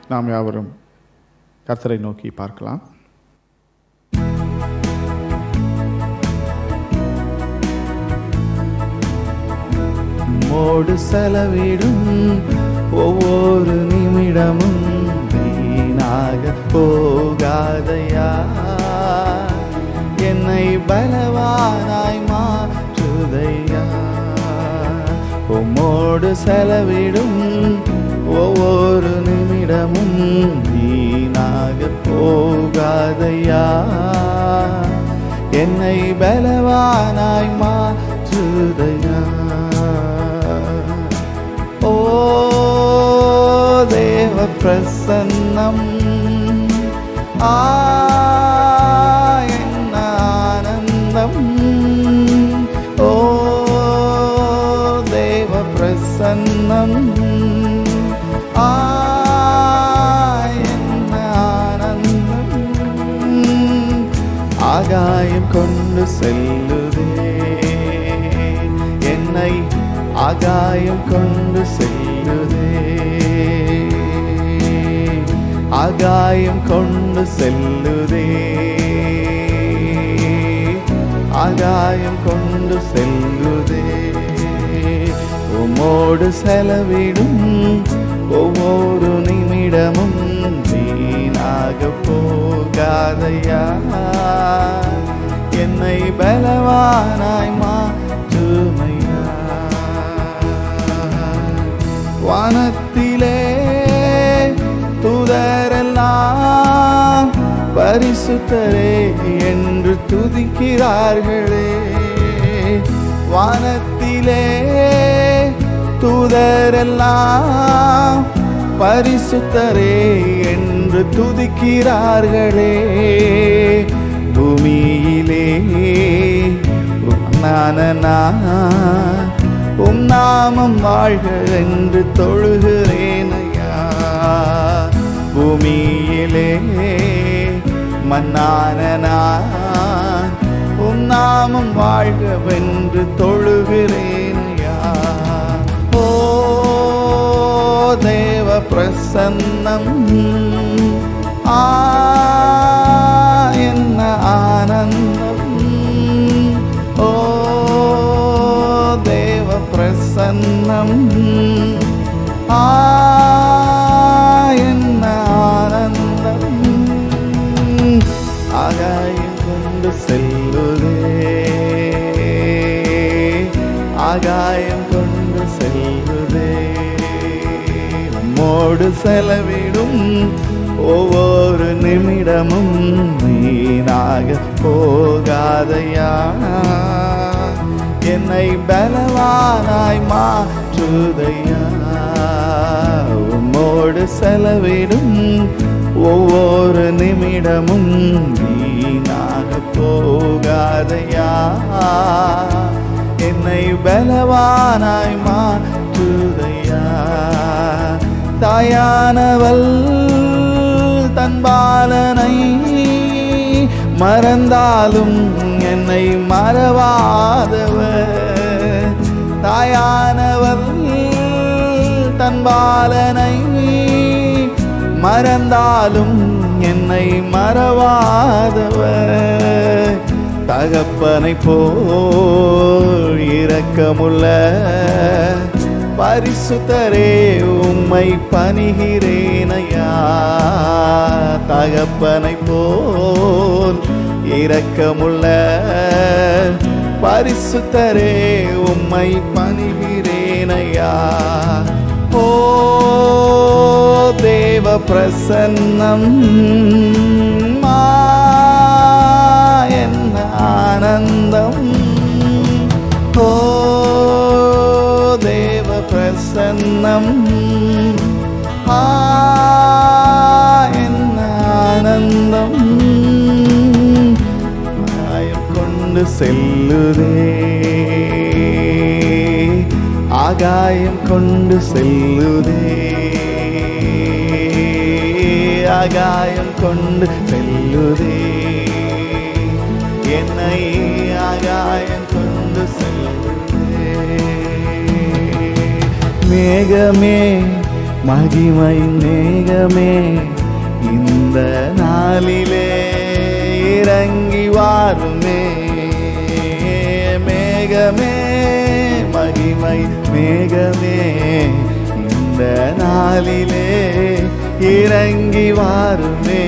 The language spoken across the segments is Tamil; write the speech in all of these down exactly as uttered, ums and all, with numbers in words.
நாம் யாவரும் கர்த்தரை நோக்கி பார்க்கலாம். மோடு செலவிடும் ஒவ்வொரு நிமிடமும் வீணாக போகாதையா, என்னை பலவானாய் மாற்றுதையா. உம்மோடு செலவிடும் ஒவ்வொரு நிமிடமும் வீணாக போகாதையா, என்னை பலவானாய் மாற்றுதையா. ஓ தேவ பிரசன்னம் ஆ என்ன ஆனந்தம். ஓ தேவ பிரசன்னம் ஆ என்ன ஆனந்தம். ஆகாயம் கொண்டு செல்லுதே என்னை, ஆகாயம் கொண்டு செல்லுதே, ஆகாயம் கொண்டு செல்லுதே, ஆகாயம் கொண்டு செல்லுதே. உம்மோடு செலவிடும் ஒவ்வொரு நிமிடமும் வீணாக போகாதையா, என்னை பலவானாய் மாற்றுமையா. வானத்திலே தூதரெல்லாம் பரிசுத்தரே என்று துதிக்கிறார்களே. வானத்திலே தூதரெல்லாம் பரிசுத்தரே என்று துதிக்கிறார்களே. பூமியிலே நானா உம் நாமம் வாழ்க என்று தொழுகிறேனையா. பூமியிலே மன்னான நான் உம் நாமம் வாழ்கவென்று தொழுகிறேனையா. ஓ தேவ பிரசன்னம் ஆ என்ன ஆனந்தம். ஓ தேவ பிரசன்னம் ஆ என்ன ஆனந்தம். ஆகாயம் கொண்டு செல்லுதே, ஆகாயம் கொண்டு செல்லுதே. உம்மோடு செலவிடும் ஒவ்வொரு நிமிடமும் வீணாக போகாதையா, என்னை பலவானாய் மாற்றுதையா. உம்மோடு செலவிடும் ஒவ்வொரு நிமிடமும் வீணாக போகாதையா, என்னை பலவானாய் மாற்றுதையா. தாயானவள் தன் பாலனை மறந்தாலும் என்னை மறவாதவர். தாயானவள் தன் பாலனை மறந்தாலும் என்னை மறவாதவர். தகப்பனை போல் இரக்கமுள்ள பரிசுத்தரே உம்மை பணிகிறேனையா. தகப்பனை போல் இரக்கமுள்ள பரிசுத்தரே உம்மை பணிகிறேனையா. ஓ தேவ பிரசன்னம் என்ன ஆனந்தம். ஓ தேவ பிரசன்னம் என்ன ஆனந்தம். ஆகாயம் கொண்டு செல்லுதே, ஆகாயம் கொண்டு செல்லுதே, ஆகாயம் கொண்டு செல்லுதே, என்னை ஆகாயம் கொண்டு செல்லுதே. மேகமே மகிமையின் மேகமே இந்த நாளிலே இறங்கி வாருமே. மேகமே மகிமை மேகமே இந்த நாளிலே இறங்கி வாருமே.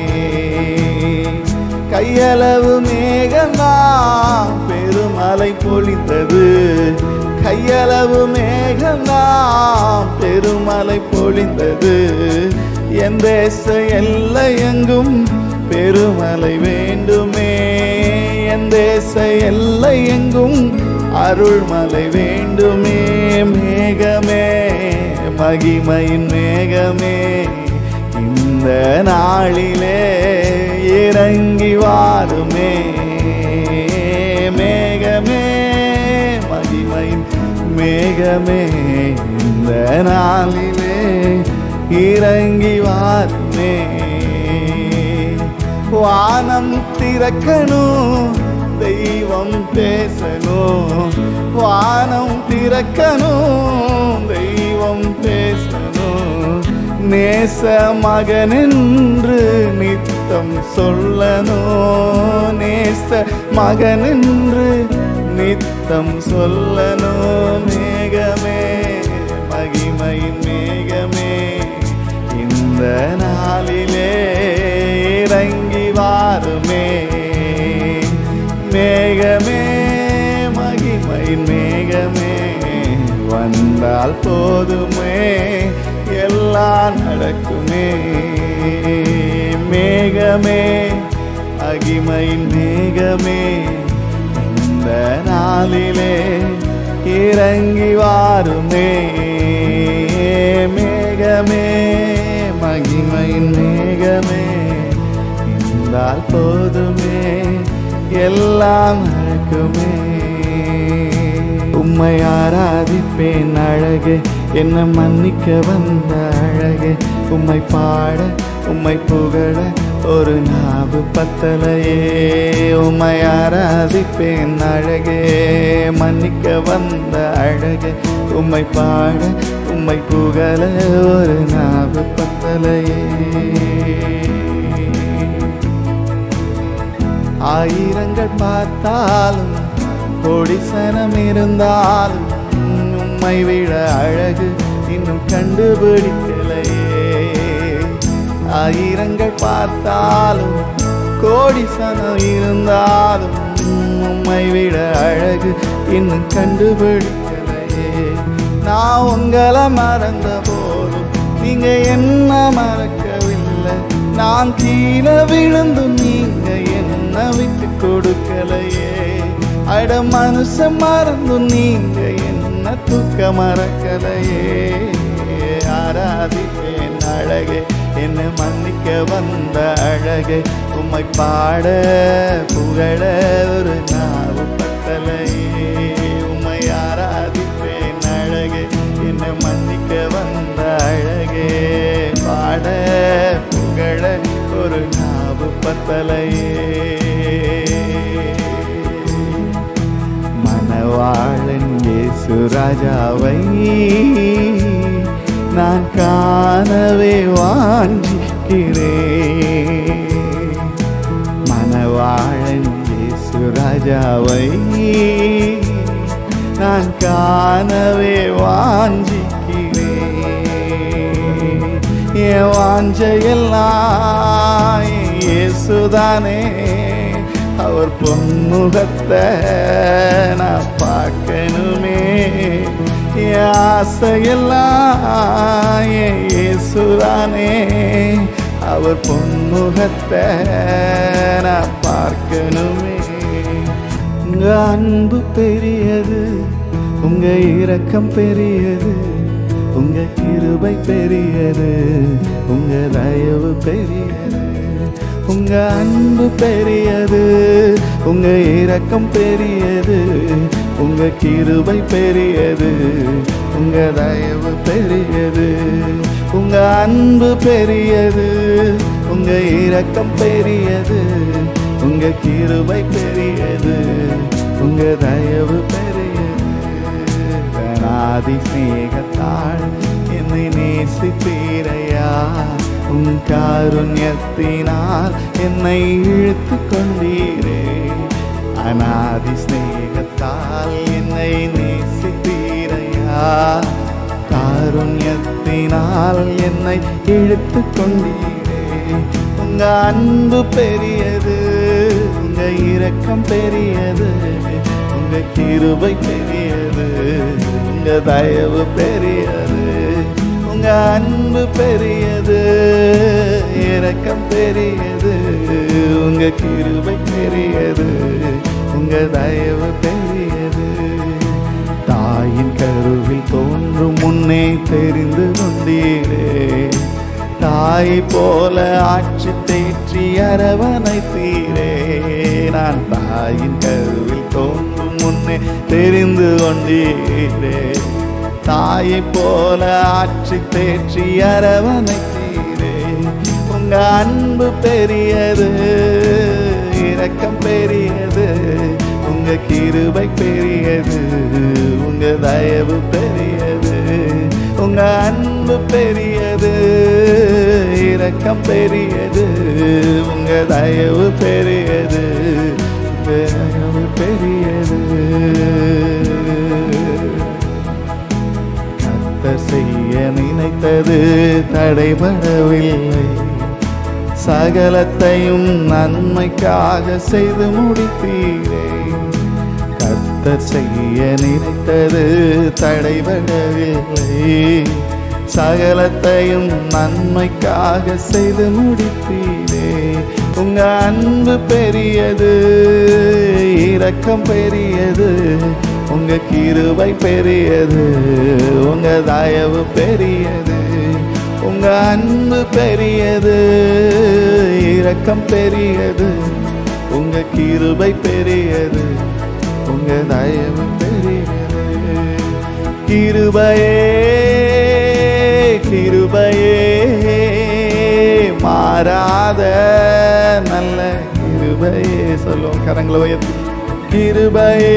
கையளவு மேகம்தான் பெருமழை பொழிந்தது. கையளவு மேகம்தான் பெருமழை பொழிந்தது. என் தேச எல்லை எங்கும் பெருமழை வேண்டுமே. என் தேச எல்லை எங்கும் அருள்மழை வேண்டுமே. மேகமே மகிமையின் மேகமே இந்த நாளிலே இறங்கி வாருமே. மேகமே மகிமையின் மேகமே இந்த நாளிலே இறங்கி வாருமே. வானம் திறக்கணும், தெய்வம் பேசணும். வானம் திறக்கணும், தெய்வம் பேசணும். நேச மகனென்று நித்தம் சொல்லணும். நேச மகனென்று நித்தம் சொல்லணும். மேகமே மகிமையின் மேகமே இந்த நாளிலே இறங்கி வாருமே. மேகமே மகிமையின் மேகமே வந்தால் போதுமே, எல்லாம் நடக்குமே. மேகமே மகிமையின் மேகமே இந்த நாளிலே இறங்கி வாருமே. மேகமே மகிமையின் மேகமே இருந்தால் போதுமே, எல்லாம் நடக்குமே. உம்மை ஆராதிப்பேன் அழகே, என்னை மன்னிக்க வந்த அழகே. உம்மை பாட உம்மை புகழ ஒரு நாவு பத்தலையே. உம்மை ஆராதிப்பேன் அழகே, மன்னிக்க வந்த அழகே. உம்மை பாட உம்மை புகழ ஒரு நாவு பத்தலையே. ஆயிரங்கள் பார்த்தாலும் கோடி சனம் இருந்தாலும் உம்மை விட அழகு இன்னும் கண்டுபிடிக்கலையே. ஆயிரங்கள் பார்த்தாலும் கோடி சனம் இருந்தாலும் உம்மை விட அழகு இன்னும் கண்டுபிடிக்கலையே. நான் உங்களை மறந்த போதும் நீங்க என்ன மறக்கவில்லை. நான் கீழே விழுந்தும் நீங்க என்ன விட்டு கொடுக்கலையே. அட மனுஷன் மறந்தும் நீங்க என்ன தூக்க மறக்கலையே. ஆராதிப்பேன் அழகே, என்னை மன்னிக்க வந்த அழகே. உம்மை பாட புகழ ஒரு நாவு பத்தலையே. உம்மை ஆராதிப்பேன் அழகே, என்னை மன்னிக்க வந்த அழகே. பாட புகழ ஒரு நாவு பத்தலையே. மணவாளன் இயேசு ராஜாவை நான் காணவே வாஞ்சிக்கிறேன். மணவாளன் இயேசு ராஜாவை நான் காணவே வாஞ்சிக்கிறேன். என் வாஞ்சையெல்லாம் இயேசுதானே. அவர் பொன்முகத்தை நான் பார்க்கணுமே. என் ஆசையெல்லாம் இயேசுதானே. அவர் பொன்முகத்தை நான் பார்க்கணுமே. உங்க அன்பு பெரியது, உங்க இரக்கம் பெரியது, உங்க கிருபை பெரியது, உங்க தயவு பெரியது. உங்க அன்பு பெரியது, உங்க இரக்கம் பெரியது, உங்க கிருபை பெரியது, உங்க தயவு பெரியது. உங்க அன்பு பெரியது, உங்க இரக்கம் பெரியது, உங்க கிருபை பெரியது, உங்க தயவு பெரியது. கனாதி ஸ்நேகத்தால் என் என்னை நேசித்தீரையா, உம் காருண்யத்தினால் என்னை இழுத்து கொண்டீரே. அநாதி ஸ்நேகத்தால் என்னை நேசித்தீரையா, காருண்யத்தினால் என்னை இழுத்து கொண்டீரே. உங்க அன்பு பெரியது, உங்க இரக்கம் பெரியது, உங்க கிருபை பெரியது, உங்க தயவு பெரியது. உங்க அன்பு பெரியது, இரக்கம் பெரியது, உங்க கிருபை பெரியது, உங்க தயவு பெரியது. தாயின் கருவில் தோன்றும் முன்னே தெரிந்து கொண்டீரே, தாய் போல ஆட்சி தேற்றி அரவணைத்தீரே. நான் தாயின் கருவில் தோன்றும் முன்னே தெரிந்து கொண்டீரே, தாயை போல ஆட்சி தேற்றி அரவணைத்தீரே. உங்க அன்பு பெரியது, இரக்கம் பெரியது, உங்க கிருபை பெரியது, உங்க தயவு பெரியது. உங்க அன்பு பெரியது, இரக்கம் பெரியது, உங்க தயவு பெரியது, உங்க தயவு பெரியது. கர்த்தர் செய்ய நினைத்தது தடைபடவில்லை, சகலத்தையும் நன்மைக்காக செய்து முடித்தீரே. கர்த்தர் செய்ய நினைத்தது தடைபடவில்லை, சகலத்தையும் நன்மைக்காக செய்து முடித்தீரே. உங்க அன்பு பெரியது, இரக்கம் பெரியது, உங்க கிருபை பெரியது, உங்க தயவு பெரியது. உங்க அன்பு பெரியது, இரக்கம் பெரியது, உங்க கிருபை பெரியது, உங்க தயவு பெரியது. கிருபையே கிருபையே மாறாத நல்ல கிருபையே. சொல்லுவோம் கரங்களை உயர்த்தி. கிருபையே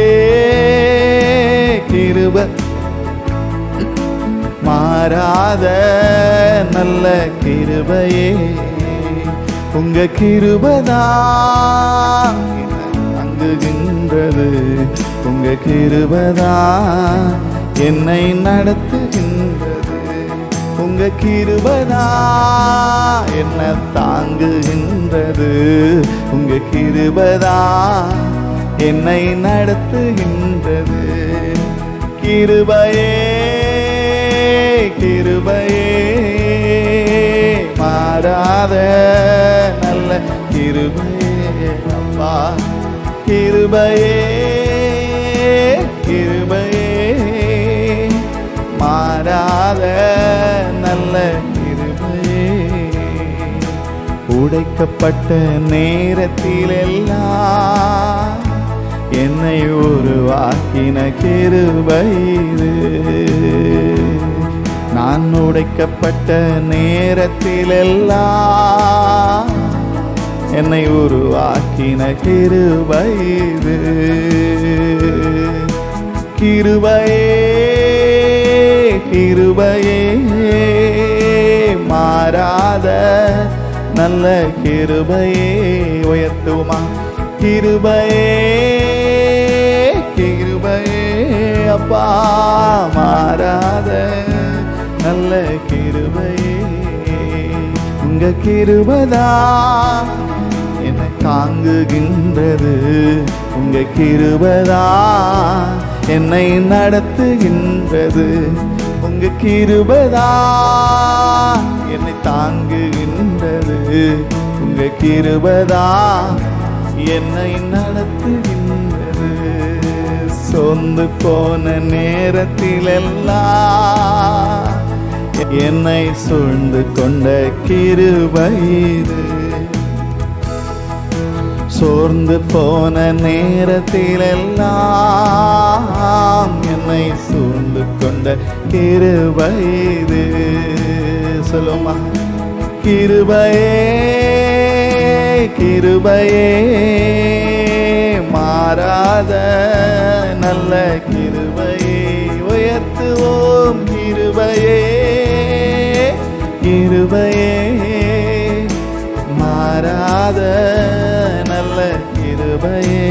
கிருபை மாறாத நல்ல கிருபையே, உங்க கிருபைதான் தங்குகின்றது, உங்க கிருபைதான் என்னை நடத்துகின்றது. உங்க கிருபைதான் என்ன தாங்குகின்றது, உங்க கிருபைதான் என்னை நடத்துகின்றது. கிருபையே கிருபையே மாறாத நல்ல கிருபையே அப்பா. கிருபையே கிருபையே மாறாத நல்ல கிருபையே. உடைக்கப்பட்ட நேரத்திலெல்லாம் என்னை உருவாக்கின கிருபை இது. நான் உடைக்கப்பட்ட நேரத்திலெல்லாம் என்னை உருவாக்கின கிருபை இது. கிருபையே கிருபையே மாறாத நல்ல கிருபையே. உயர்த்துமா. கிருபையே கிருபையே அப்பா மாறாத நல்ல கிருபையே. உங்க கிருபைதான் என்னை தாங்குகின்றது, உங்க கிருபைதான் என்னை நடத்துகின்றது. உங்க கிருபைதான் என்னை தாங்குகின்றது, உங்க கிருபைதான் என்னை நடத்துகின்றது. சொந்து போன நேரத்திலெல்லாம் என்னை சூழ்ந்து கொண்ட கிருபை இது. சோர்ந்து போன நேரத்திலெல்லாம் என்னை சூழ்ந்து கொண்ட கிருபை இது. சொல்லுமா. கிருபையே கிருபையே மாறாத நல்ல கிருபையே. உயர்த்துவோம். கிருபையே கிருபையே மாறாத நல்ல கிருபையே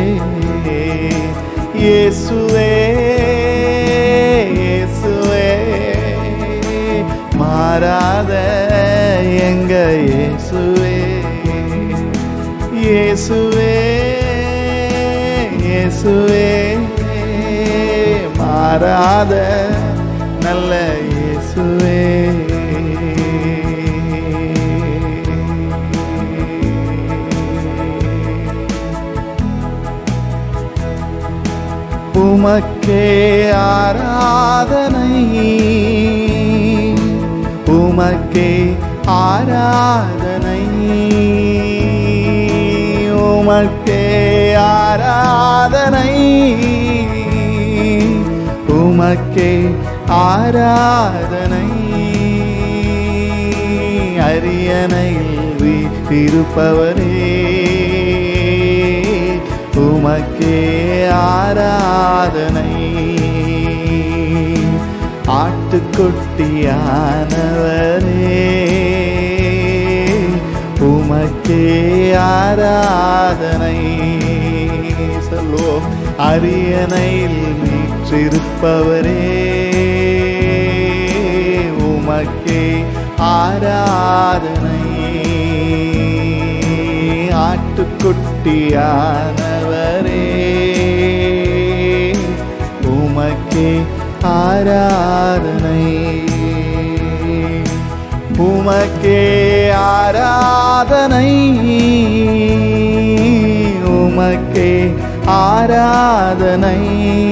இயேசுவே இயேசுவே மாறாத எங்க இயேசுவே இயேசுவே இயேசுவே மாறாத நல்ல இயேசுவே உமக்கே ஆராதனை உமக்கே ஆராதனை உமக்கே ஆராதனை உமக்கே ஆராதனை அரியணையில் வீற்றிருப்பவரே உமக்கே ஆராதனை ஆட்டுக்குட்டியானவரே உமக்கே ஆராதனை சொல்லுவோம் அரியணையில் வீற்றிருப்பவரே உமக்கே ஆராதனை ஆட்டுக்குட்டியானவரே உமக்கே ஆராதனை உமக்கே ஆராதனை உமக்கே ஆராதனை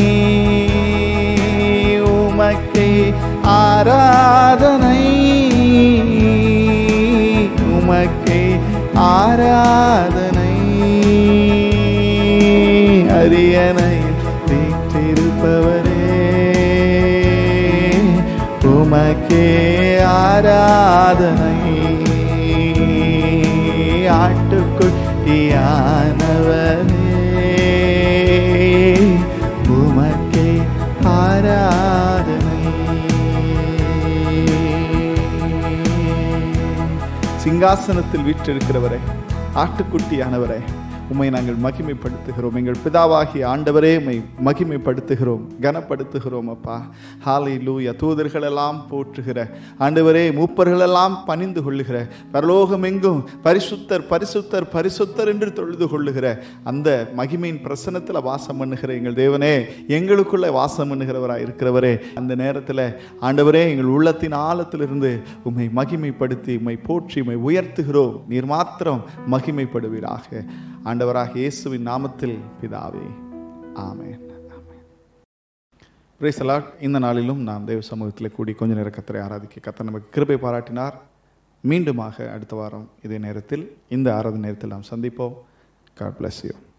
உமக்கே ஆராதனை உமக்கே ஆராதனை அரியணை வீற்றிருப்பவரே உமக்கே ஆராதனை ஆட்டுக்குட்டியானவரே உமக்கே ஆராதனை சிங்காசனத்தில் வீற்றிருக்கிறவரே ஆட்டுக்குட்டியானவரே உம்மை நாங்கள் மகிமைப்படுத்துகிறோம். எங்கள் பிதாவாகிய ஆண்டவரே உம்மை மகிமைப்படுத்துகிறோம், கனப்படுத்துகிறோம் அப்பா. ஹல்லேலூயா. தூதர்களெல்லாம் போற்றுகிற ஆண்டவரே, மூப்பர்களெல்லாம் பணிந்து கொள்ளுகிற, பரலோகம் எங்கும் பரிசுத்தர் பரிசுத்தர் பரிசுத்தர் என்று தொழுது கொள்ளுகிற அந்த மகிமையின் பிரசன்னத்தில் வாசம் பண்ணுகிற எங்கள் தேவனே, எங்களுக்குள்ளே வாசம் பண்ணுகிறவராக இருக்கிறவரே, அந்த நேரத்தில் ஆண்டவரே எங்கள் உள்ளத்தின் ஆழத்திலிருந்து உம்மை மகிமைப்படுத்தி உம்மை போற்றி உம்மை உயர்த்துகிறோம். நீர் மாத்திரம் மகிமைப்படுவீராக. ஆண்டவராக இயேசுவின் நாமத்தில் பிதாவே, ஆமென். Praise the Lord. இந்த நாளிலும் நாம் தேவ சமூகத்தில் கூடி கொஞ்ச நேர கர்த்தரை ஆராதிக்க கர்த்தர் நமக்கு கிருபை பாராட்டினார். மீண்டுமாக அடுத்த வாரம் இதே நேரத்தில் இந்த ஆராதனை நேரத்தில் நாம் சந்திப்போம். God bless you.